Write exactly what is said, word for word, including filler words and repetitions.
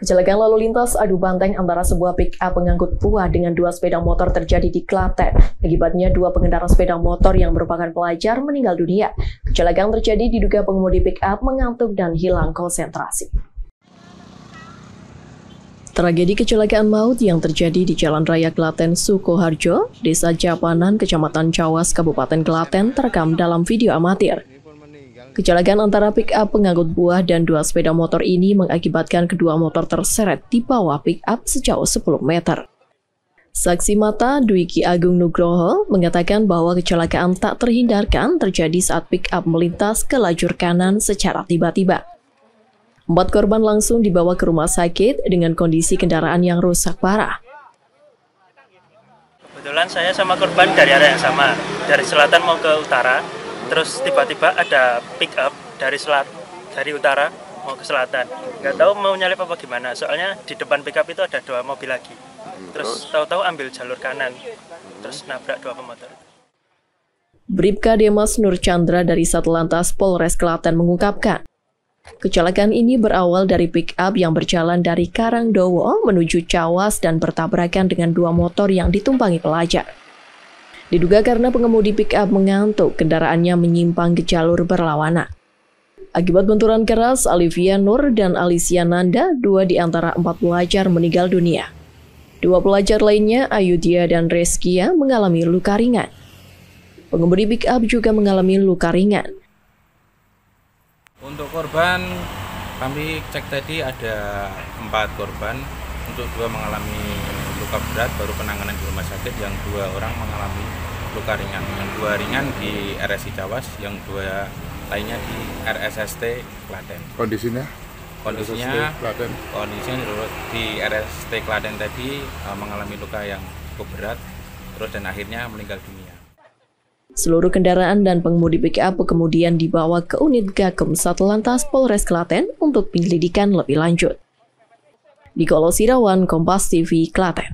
Kecelakaan lalu lintas adu banteng antara sebuah pick-up pengangkut buah dengan dua sepeda motor terjadi di Klaten. Akibatnya dua pengendara sepeda motor yang merupakan pelajar meninggal dunia. Kecelakaan terjadi diduga pengemudi pick-up mengantuk dan hilang konsentrasi. Tragedi kecelakaan maut yang terjadi di Jalan Raya Klaten Sukoharjo, Desa Japanan, Kecamatan Cawas, Kabupaten Klaten terekam dalam video amatir. Kecelakaan antara pick-up pengangkut buah dan dua sepeda motor ini mengakibatkan kedua motor terseret di bawah pick-up sejauh sepuluh meter. Saksi mata Dwiki Agung Nugroho mengatakan bahwa kecelakaan tak terhindarkan terjadi saat pick-up melintas ke lajur kanan secara tiba-tiba. Empat korban langsung dibawa ke rumah sakit dengan kondisi kendaraan yang rusak parah. Kebetulan saya sama korban dari arah yang sama, dari selatan mau ke utara. Terus tiba-tiba ada pick up dari selat, dari utara mau ke selatan. Nggak tahu mau nyalip apa gimana, soalnya di depan pick up itu ada dua mobil lagi. Terus tahu-tahu ambil jalur kanan, terus nabrak dua pemotor. Bribka Demas Nur Chandra dari Satlantas Polres Klaten mengungkapkan, kecelakaan ini berawal dari pick up yang berjalan dari Karangdowo menuju Cawas dan bertabrakan dengan dua motor yang ditumpangi pelajar. Diduga karena pengemudi pick-up mengantuk, kendaraannya menyimpang ke jalur berlawanan. Akibat benturan keras, Alivia Nur dan Alicia Nanda, dua di antara empat pelajar meninggal dunia. Dua pelajar lainnya, Ayudhya dan Reskia, mengalami luka ringan. Pengemudi pick-up juga mengalami luka ringan. Untuk korban, kami cek tadi ada empat korban. Untuk dua mengalami luka berat, baru penanganan di rumah sakit. Yang dua orang mengalami luka ringan. Yang dua ringan di R S I Cawas, yang dua lainnya di R S S T Klaten. Kondisinya? Kondisinya, kondisinya di R S T Klaten tadi uh, mengalami luka yang cukup berat, terus dan akhirnya meninggal dunia. Seluruh kendaraan dan pengemudi pick-up kemudian dibawa ke unit Gakum Satlantas Polres Klaten untuk penyelidikan lebih lanjut. Di Kolosirawan, Kompas T V, Klaten.